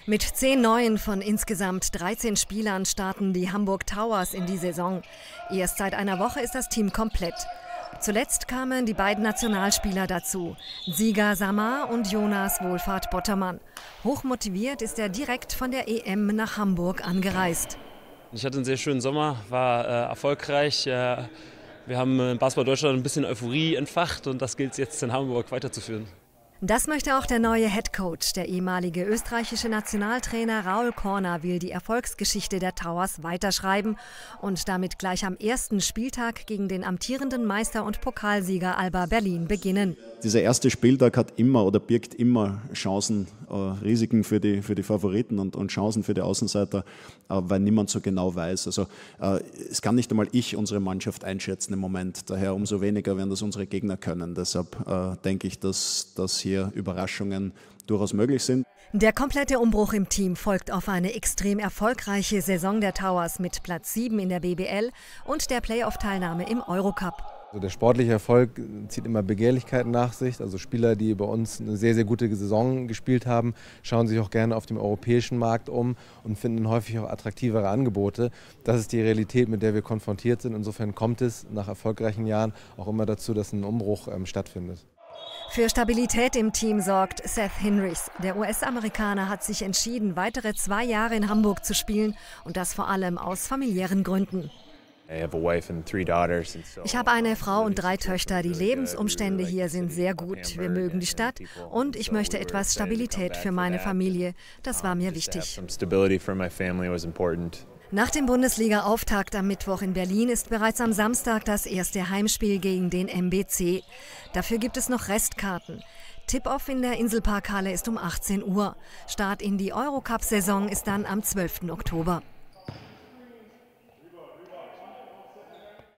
Mit 10 neuen von insgesamt 13 Spielern starten die Hamburg Towers in die Saison. Erst seit einer Woche ist das Team komplett. Zuletzt kamen die beiden Nationalspieler dazu, Siga Samar und Jonas Wohlfahrt Bottermann. Hochmotiviert ist er direkt von der EM nach Hamburg angereist. Ich hatte einen sehr schönen Sommer, war erfolgreich. Wir haben in Basketball Deutschland ein bisschen Euphorie entfacht und das gilt es jetzt in Hamburg weiterzuführen. Das möchte auch der neue Headcoach. Der ehemalige österreichische Nationaltrainer Raul Korner will die Erfolgsgeschichte der Towers weiterschreiben und damit gleich am ersten Spieltag gegen den amtierenden Meister und Pokalsieger Alba Berlin beginnen. Dieser erste Spieltag hat immer oder birgt immer Chancen, Risiken für die Favoriten und Chancen für die Außenseiter, weil niemand so genau weiß. Also es kann nicht einmal ich unsere Mannschaft einschätzen im Moment. Daher umso weniger werden das unsere Gegner können. Deshalb denke ich, dass hier Überraschungen durchaus möglich sind. Der komplette Umbruch im Team folgt auf eine extrem erfolgreiche Saison der Towers mit Platz 7 in der BBL und der Playoff-Teilnahme im Eurocup. Also der sportliche Erfolg zieht immer Begehrlichkeiten nach sich. Also Spieler, die bei uns eine sehr, sehr gute Saison gespielt haben, schauen sich auch gerne auf dem europäischen Markt um und finden häufig auch attraktivere Angebote. Das ist die Realität, mit der wir konfrontiert sind. Insofern kommt es nach erfolgreichen Jahren auch immer dazu, dass ein Umbruch stattfindet. Für Stabilität im Team sorgt Seth Hinrichs. Der US-Amerikaner hat sich entschieden, weitere 2 Jahre in Hamburg zu spielen und das vor allem aus familiären Gründen. Ich habe eine Frau und 3 Töchter. Die Lebensumstände hier sind sehr gut. Wir mögen die Stadt und ich möchte etwas Stabilität für meine Familie. Das war mir wichtig. Nach dem Bundesliga-Auftakt am Mittwoch in Berlin ist bereits am Samstag das erste Heimspiel gegen den MBC. Dafür gibt es noch Restkarten. Tip-Off in der Inselparkhalle ist um 18 Uhr. Start in die Eurocup-Saison ist dann am 12. Oktober.